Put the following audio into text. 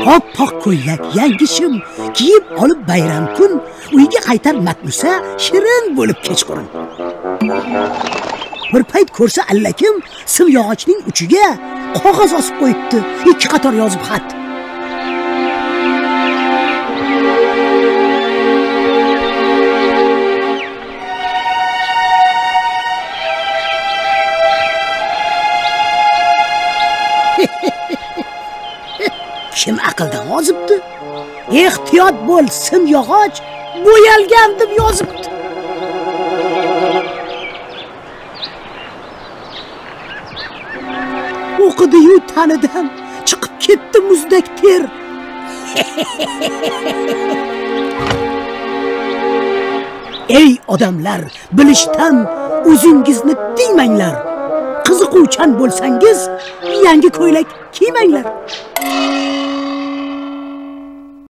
Oppoq ko'ylak, yangi shim kiyib olib bayram kun uyga qaytar Matmusa shirin bo'lib kechqurun. Bir payt ko'rsa allakim simyog'ochning uchiga qog'oz osib qo'yibdi, 2 qator yozib xat. Kim aqldan ozibdi? Ehtiyot bo'l, simyog'och bo'yalgan deb yozibdi. O'qidi-yu tanidan chiqib ketdi muzdak ter. Ey odamlar, bilishdan o'zingizni tiymanglar. Qiziquvchan bo'lsangiz, yangi ko'ylak kiymanglar.